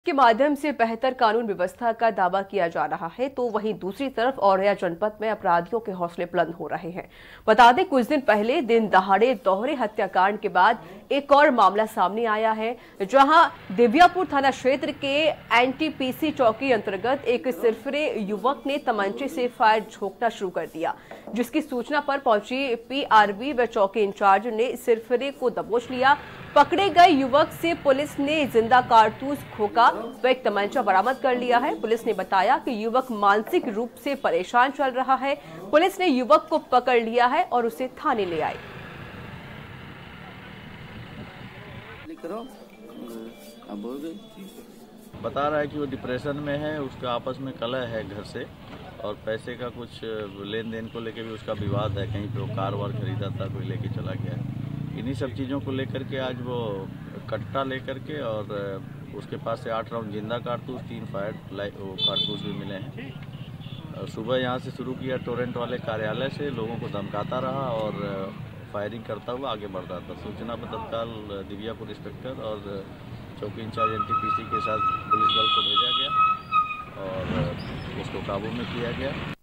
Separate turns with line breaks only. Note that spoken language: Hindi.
के माध्यम से बेहतर कानून व्यवस्था का दावा किया जा रहा है, तो वहीं दूसरी तरफ औरैया जनपद में अपराधियों के हौसले बुलंद हो रहे हैं। बता दें, कुछ दिन पहले दिन दहाड़े दोहरे हत्याकांड के बाद एक और मामला सामने आया है, जहां दिव्यापुर थाना क्षेत्र के एनटीपीसी चौकी अंतर्गत एक सिरफिरे युवक ने तमंचे से फायर झोंकना शुरू कर दिया, जिसकी सूचना पर पहुंची पीआरबी व चौकी इंचार्ज ने सिरफिरे को दबोच लिया। पकड़े गए युवक से पुलिस ने जिंदा कारतूस, खोखा व एक तमंचा बरामद कर लिया है। पुलिस ने बताया कि युवक मानसिक रूप से परेशान चल रहा है। पुलिस ने युवक को पकड़ लिया है और उसे थाने ले आई।
बता रहा है कि वो डिप्रेशन में है, उसका आपस में कलह है घर से, और पैसे का कुछ लेन देन को लेकर भी उसका विवाद है। कहीं पे वो कार वार खरीदा था, कोई लेके चला गया है। इन्हीं सब चीज़ों को लेकर के आज वो कट्टा लेकर के, और उसके पास से 8 राउंड जिंदा कारतूस, 3 फायर कारतूस भी मिले हैं। सुबह यहाँ से शुरू किया, टोरेंट वाले कार्यालय से लोगों को धमकाता रहा और फायरिंग करता हुआ आगे बढ़ रहा था। सूचना पर तत्काल दिव्यापुर इंस्पेक्टर और चौकी इंचार्ज एनटीपीसी के साथ पुलिस बल को भेजा गया और उसको काबू में किया गया।